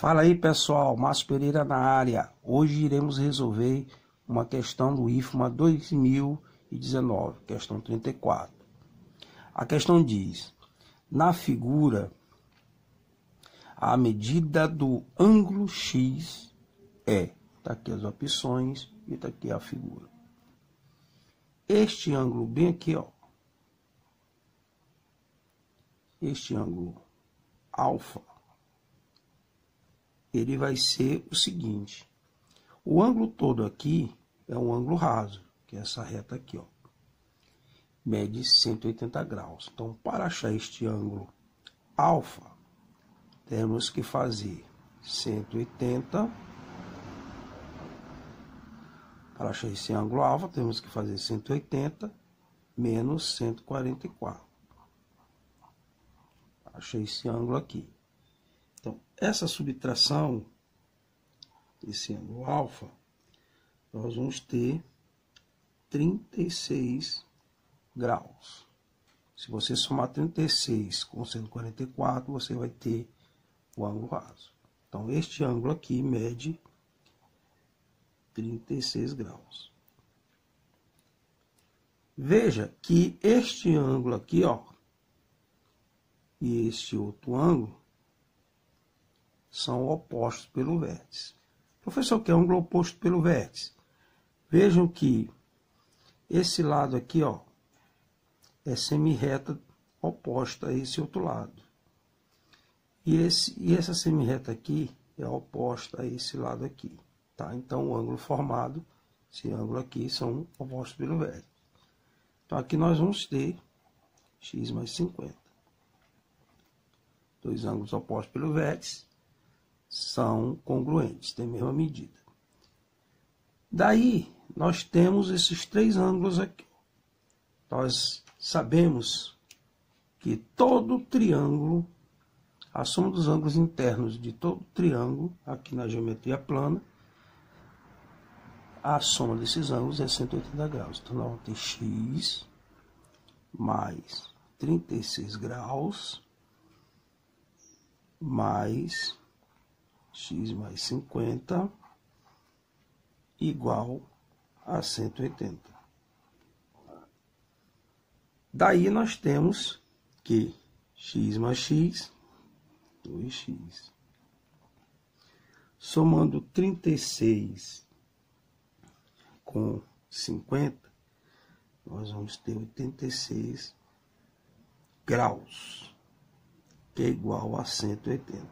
Fala aí pessoal, Márcio Pereira na área. Hoje iremos resolver uma questão do IFMA 2019, questão 34. A questão diz: na figura, a medida do ângulo X é, tá aqui as opções e tá aqui a figura. Este ângulo bem aqui, ó, este ângulo alfa, ele vai ser o seguinte: o ângulo todo aqui é um ângulo raso, que é essa reta aqui, ó, mede 180 graus. Então, para achar este ângulo alfa, temos que fazer 180. Para achar esse ângulo alfa, temos que fazer 180 menos 144. Achei esse ângulo aqui. Então, essa subtração, esse ângulo alfa, nós vamos ter 36 graus. Se você somar 36 com 144, você vai ter o ângulo raso. Então, este ângulo aqui mede 36 graus. Veja que este ângulo aqui, ó, e este outro ângulo são opostos pelo vértice. Professor, que é ângulo oposto pelo vértice? Vejam que esse lado aqui, ó, é semirreta oposta a esse outro lado. E essa semirreta aqui é oposta a esse lado aqui. Tá? Então, o ângulo formado, esse ângulo aqui, são opostos pelo vértice. Então, aqui nós vamos ter x mais 50. Dois ângulos opostos pelo vértice são congruentes, têm a mesma medida. Daí, nós temos esses três ângulos aqui. Nós sabemos que todo triângulo, a soma dos ângulos internos de todo triângulo, aqui na geometria plana, a soma desses ângulos é 180 graus. Então, nós vamos ter x mais 36 graus mais x mais 50 igual a 180. Daí nós temos que x mais x, 2x. Somando 36 com 50, nós vamos ter 86 graus, que é igual a 180.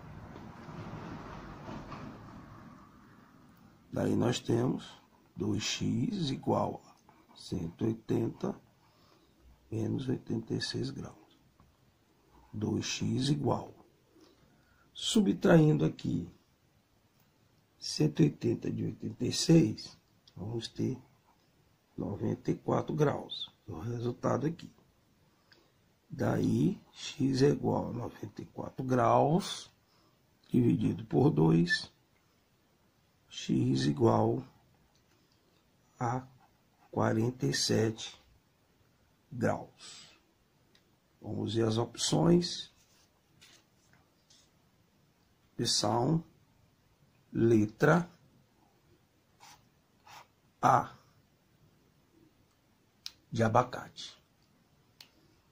Daí nós temos 2x igual a 180 menos 86 graus. 2x igual. Subtraindo aqui 180 de 86, vamos ter 94 graus. O resultado aqui. Daí, x é igual a 94 graus, dividido por 2, x igual a 47 graus. Vamos ver as opções. Opção letra A, de abacate.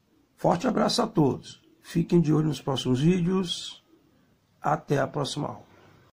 Forte abraço a todos. Fiquem de olho nos próximos vídeos. Até a próxima aula.